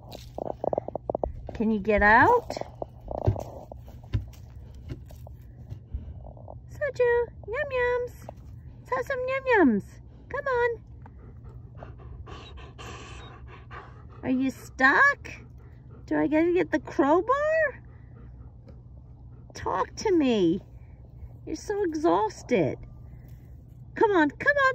Can you get out? Sojou, yum yums. Let's have some yum yums. Come on. Are you stuck? Do I gotta get the crowbar? Talk to me. You're so exhausted. Come on, come on.